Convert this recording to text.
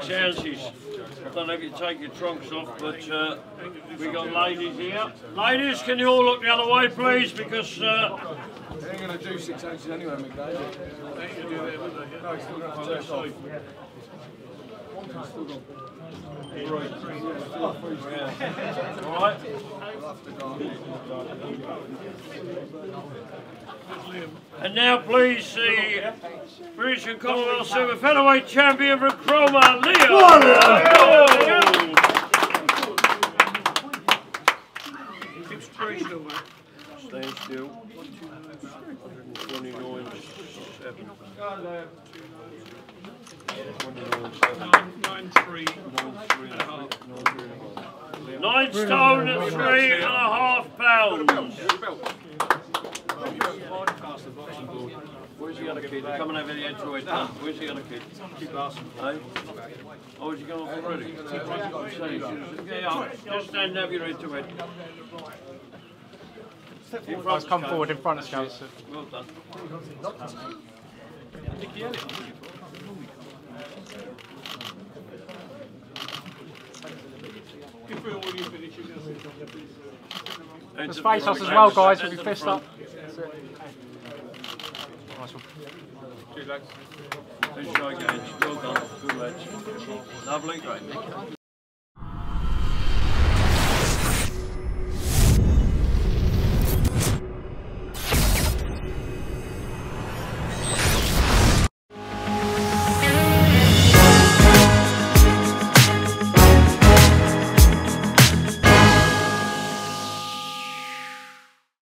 chances. I don't know if you take your trunks off, but we got ladies here. Ladies, can you all look the other way, please? Because they ain't going to do 6 ounces anyway, McDade. They ain't going to do that, would they? No, it's still going to have to off. All right. And now, please, the British and Commonwealth Super Featherweight Champion from Cromer, Leo. Stand still. 129.7. 9 stone at 3.5 pounds. Where's the other kid? Coming over the edge to it. Where's the other kid? Keep asking. Oh, is he going off already? Yeah, just stand up your head to it. Let's come forward in front of Scouts. Well done. Let's face us as well, guys, with your fist up. Nice one. Let's try again. Well done. Good lads. Lovely. Great.